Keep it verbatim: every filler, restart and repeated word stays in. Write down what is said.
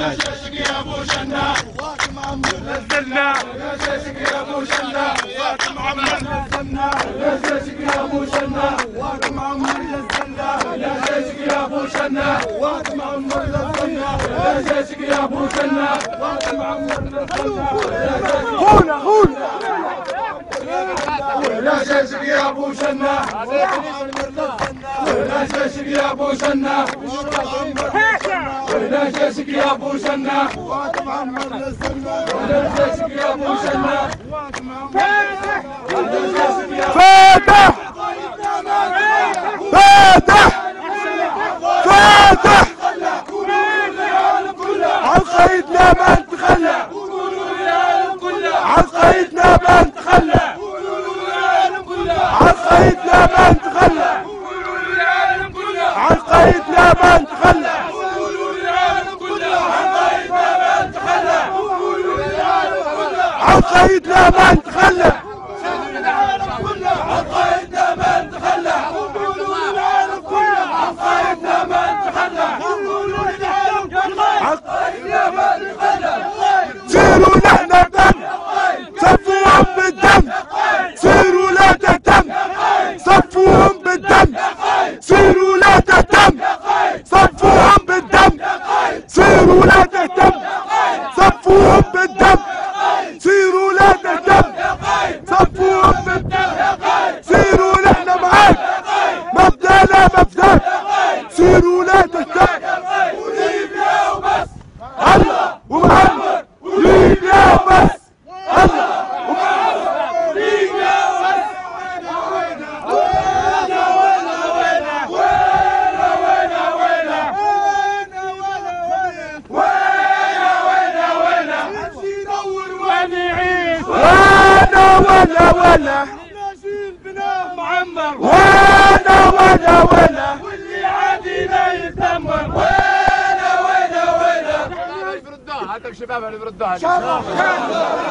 جيشك يا ابو جنة واك معمر نزلنا جيشك يا ابو جنة واك معمر نزلنا جيشك يا ابو جنة واك معمر نزلنا جيشك يا ابو جنة واك معمر نزلنا جيشك يا ابو جنة واك معمر نزلنا هونا هونا لا جيشك يا ابو جنة لا جيشك يا ابو جنة لا جيشك يا ابو جنة واك معمر نزلنا لا جيشك يا ابو جنة واك معمر فاتح فاتح فاتح عالقايدنا ما نتخلى عالقايدنا ما نتخلى عالقايدنا ما نتخلى عالقايدنا ما نتخلى عالقايدنا ما نتخلى عالقايدنا ما نتخلى عالقايدنا ما نتخلى عالقايدنا ما نتخلى سيروا لحنا الدم صفوهم بالدم سيروا لا تهتم صفوهم بالدم سيروا لا تهتم صفوهم بالدم سيروا لا تهتم صفوهم بالدم سيروا لا تهتم صفوهم بالدم سيروا نحن معاك مبدأنا مبدأ سيروا لا تهتم وليبيا وبس الله ومحمد وليبيا وبس الله ومحمد ليبيا وبس وينا وينا وينا وينا وينا وينا وينا وينا وينا نمشي ندور وين يعيش وانا ولا ولا ناشيل بناه معمر وانا ولا ولا واللي عادينا يتمر وينا وينا وينا هذا الشباب اللي بردوها